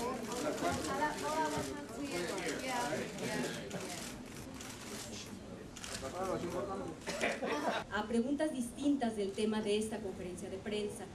A preguntas distintas del tema de esta conferencia de prensa.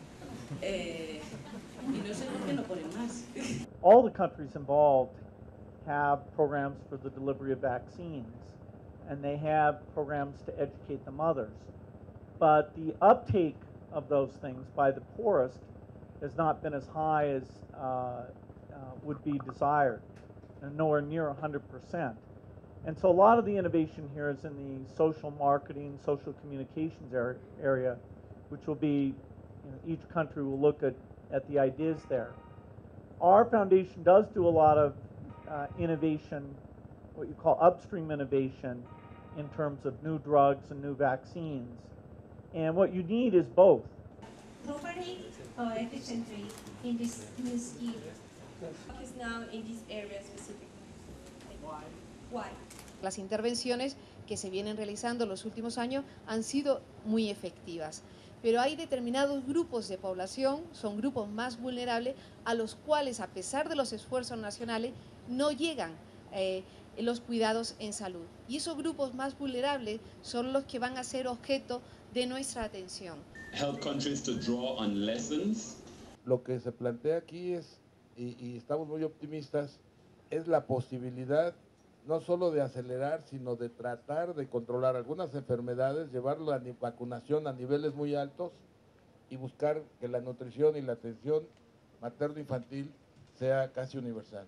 Y no sé por qué no ponen más. All the countries involved have programs for the delivery of vaccines, and they have programs to educate the mothers. But the uptake of those things by the poorest has not been as high as would be desired, and nowhere near 100%. And so a lot of the innovation here is in the social marketing, social communications area, which will be, each country will look at the ideas there. Our foundation does do a lot of innovation, what you call upstream innovation, in terms of new drugs and new vaccines. And what you need is both. Properly or efficiently in this new scheme? Focus now in this area specifically. Why? Why? Las intervenciones que se vienen realizando en los últimos años han sido muy efectivas, pero hay determinados grupos de población, son grupos más vulnerables, a los cuales, a pesar de los esfuerzos nacionales, no llegan los cuidados en salud. Y esos grupos más vulnerables son los que van a ser objeto de nuestra atención. Help countries to draw on lessons. Lo que se plantea aquí es, y estamos muy optimistas, es la posibilidad no solo de acelerar, sino de tratar de controlar algunas enfermedades, llevar la vacunación a niveles muy altos y buscar que la nutrición y la atención materno-infantil sea casi universal.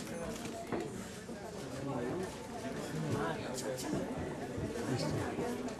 Listo.